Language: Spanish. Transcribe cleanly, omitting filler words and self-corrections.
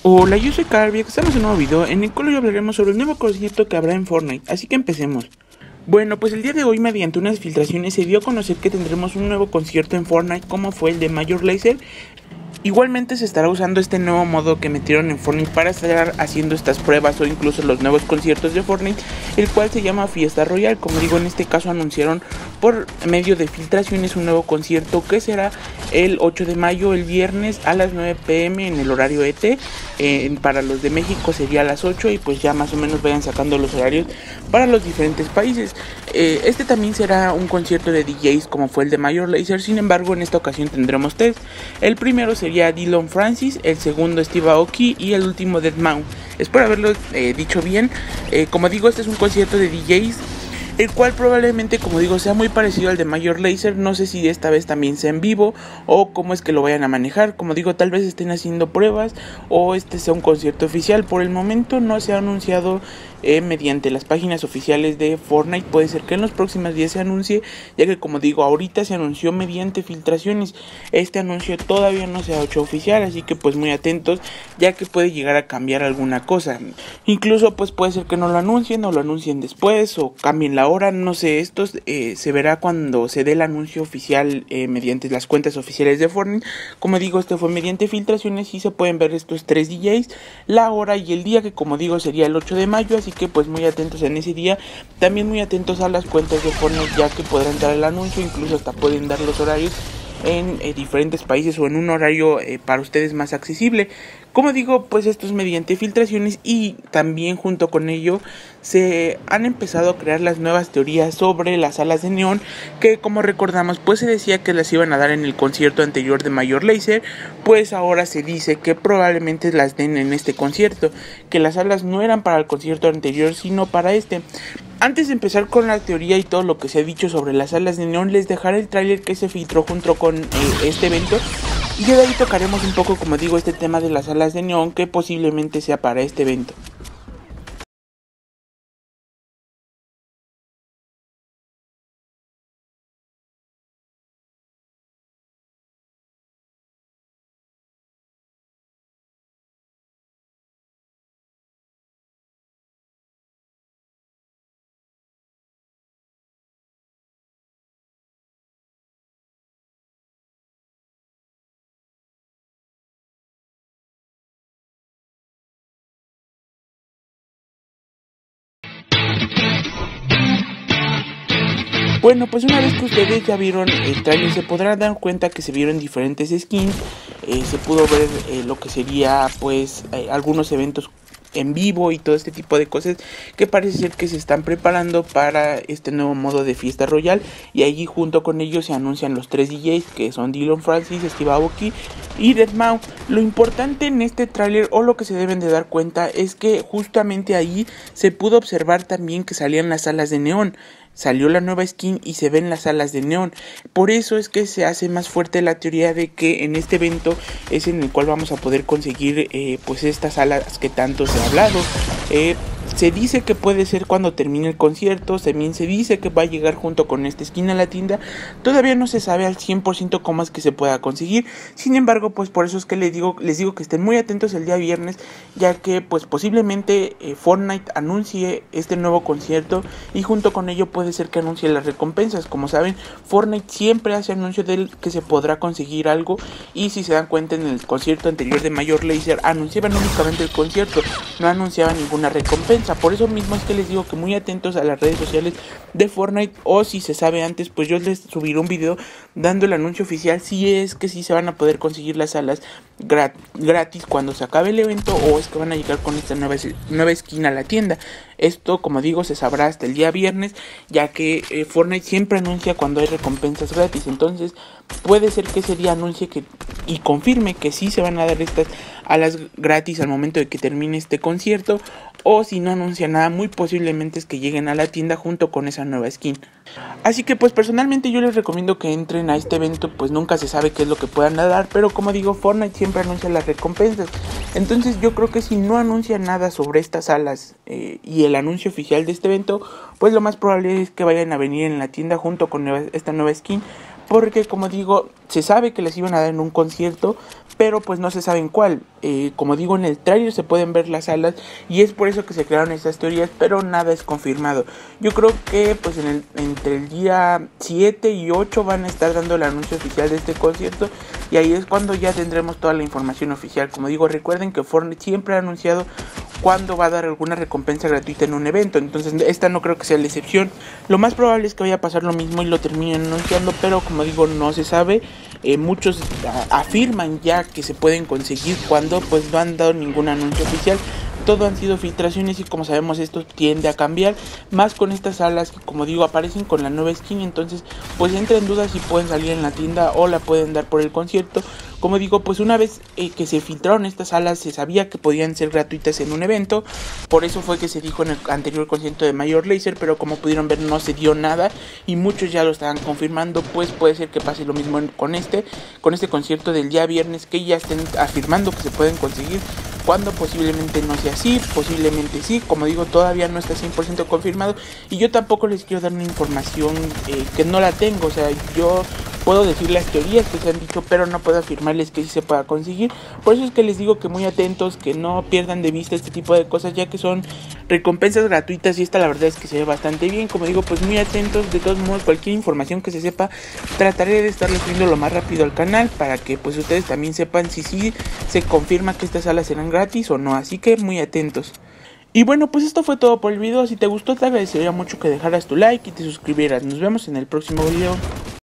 Hola, yo soy Carby, estamos en un nuevo video en el cual hoy hablaremos sobre el nuevo concierto que habrá en Fortnite, así que empecemos. Bueno, pues el día de hoy mediante unas filtraciones se dio a conocer que tendremos un nuevo concierto en Fortnite como fue el de Major Lazer. Igualmente se estará usando este nuevo modo que metieron en Fortnite para estar haciendo estas pruebas o incluso los nuevos conciertos de Fortnite, el cual se llama Fiesta Royal. Como digo, en este caso anunciaron por medio de filtraciones un nuevo concierto que será el 8 de mayo, el viernes a las 9 p.m. en el horario ET. Para los de México sería a las 8 y pues ya más o menos vayan sacando los horarios para los diferentes países. Este también será un concierto de DJs como fue el de Major Lazer, sin embargo en esta ocasión tendremos tres. El primero sería Dillon Francis, el segundo Steve Aoki y el último deadmau5. Espero haberlo dicho bien. Como digo, este es un concierto de DJs, el cual probablemente, como digo, sea muy parecido al de Major Lazer. No sé si esta vez también sea en vivo o cómo es que lo vayan a manejar. Como digo, tal vez estén haciendo pruebas o este sea un concierto oficial. Por el momento no se ha anunciado mediante las páginas oficiales de Fortnite. Puede ser que en los próximos días se anuncie, ya que como digo, ahorita se anunció mediante filtraciones. Este anuncio todavía no se ha hecho oficial, así que pues muy atentos, ya que puede llegar a cambiar alguna cosa. Incluso pues puede ser que no lo anuncien o lo anuncien después o cambien la hora, no sé. Esto se verá cuando se dé el anuncio oficial mediante las cuentas oficiales de Fortnite. Como digo, este fue mediante filtraciones y se pueden ver estos tres DJs, la hora y el día, que como digo sería el 8 de mayo, así que pues muy atentos en ese día. También muy atentos a las cuentas de Fortnite, ya que podrán dar el anuncio, incluso hasta pueden dar los horarios en diferentes países o en un horario para ustedes más accesible. Como digo, pues esto es mediante filtraciones y también junto con ello se han empezado a crear las nuevas teorías sobre las alas de neón, que como recordamos pues se decía que las iban a dar en el concierto anterior de Major Lazer. Pues ahora se dice que probablemente las den en este concierto, que las alas no eran para el concierto anterior sino para este. Antes de empezar con la teoría y todo lo que se ha dicho sobre las alas de neón, les dejaré el tráiler que se filtró junto con este evento. Y de ahí tocaremos un poco, como digo, este tema de las alas de neón, que posiblemente sea para este evento. Bueno, pues una vez que ustedes ya vieron el trailer, se podrán dar cuenta que se vieron diferentes skins. Se pudo ver lo que sería pues algunos eventos en vivo y todo este tipo de cosas que parece ser que se están preparando para este nuevo modo de Fiesta Royal. Y allí junto con ellos se anuncian los tres DJs, que son Dillon Francis, Steve Aoki y deadmau5. Lo importante en este tráiler, o lo que se deben de dar cuenta, es que justamente ahí se pudo observar también que salían las alas de neón. Salió la nueva skin y se ven las alas de neón. Por eso es que se hace más fuerte la teoría de que en este evento es en el cual vamos a poder conseguir pues estas alas que tanto se ha hablado. Se dice que puede ser cuando termine el concierto. También se dice que va a llegar junto con esta skin a la tienda. Todavía no se sabe al 100% cómo es que se pueda conseguir. Sin embargo, pues por eso es que les digo que estén muy atentos el día viernes, ya que pues posiblemente Fortnite anuncie este nuevo concierto y junto con ello puede ser que anuncie las recompensas. Como saben, Fortnite siempre hace anuncio de que se podrá conseguir algo, y si se dan cuenta, en el concierto anterior de Major Lazer anunciaban únicamente el concierto, no anunciaban ninguna recompensa. Por eso mismo es que les digo que muy atentos a las redes sociales de Fortnite, o si se sabe antes, pues yo les subiré un video dando el anuncio oficial si es que sí se van a poder conseguir las alas gratis cuando se acabe el evento, o es que van a llegar con esta nueva skin a la tienda. Esto, como digo, se sabrá hasta el día viernes, ya que Fortnite siempre anuncia cuando hay recompensas gratis. Entonces puede ser que ese día anuncie y confirme que sí se van a dar estas alas gratis al momento de que termine este concierto, o si no anuncia nada, muy posiblemente es que lleguen a la tienda junto con esa nueva skin. Así que pues personalmente yo les recomiendo que entren a este evento, pues nunca se sabe qué es lo que puedan dar, pero como digo, Fortnite siempre anuncia las recompensas. Entonces yo creo que si no anuncia nada sobre estas alas y el anuncio oficial de este evento, pues lo más probable es que vayan a venir en la tienda junto con esta nueva skin. Porque como digo, se sabe que las iban a dar en un concierto, pero pues no se sabe en cuál. Como digo, en el tráiler se pueden ver las salas y es por eso que se crearon estas teorías, pero nada es confirmado. Yo creo que pues entre el día 7 y 8 van a estar dando el anuncio oficial de este concierto y ahí es cuando ya tendremos toda la información oficial. Como digo, recuerden que Fortnite siempre ha anunciado cuándo va a dar alguna recompensa gratuita en un evento, entonces esta no creo que sea la excepción. Lo más probable es que vaya a pasar lo mismo y lo terminen anunciando, pero como digo, no se sabe. Muchos afirman ya que se pueden conseguir cuando pues no han dado ningún anuncio oficial. Todo han sido filtraciones y como sabemos esto tiende a cambiar, más con estas alas que como digo aparecen con la nueva skin, entonces pues entra en duda si pueden salir en la tienda o la pueden dar por el concierto. Como digo, pues una vez que se filtraron estas alas se sabía que podían ser gratuitas en un evento, por eso fue que se dijo en el anterior concierto de Major Lazer, pero como pudieron ver no se dio nada y muchos ya lo estaban confirmando, pues puede ser que pase lo mismo con este concierto del día viernes, que ya estén afirmando que se pueden conseguir, cuando posiblemente no sea así, posiblemente sí, como digo todavía no está 100% confirmado y yo tampoco les quiero dar una información que no la tengo, o sea, yo puedo decir las teorías que se han dicho, pero no puedo afirmarles que sí se pueda conseguir. Por eso es que les digo que muy atentos, que no pierdan de vista este tipo de cosas, ya que son recompensas gratuitas y esta la verdad es que se ve bastante bien. Como digo, pues muy atentos. De todos modos, cualquier información que se sepa, trataré de estarles subiendo lo más rápido al canal para que pues ustedes también sepan si sí se confirma que estas salas serán gratis o no. Así que muy atentos. Y bueno, pues esto fue todo por el video. Si te gustó, te agradecería mucho que dejaras tu like y te suscribieras. Nos vemos en el próximo video.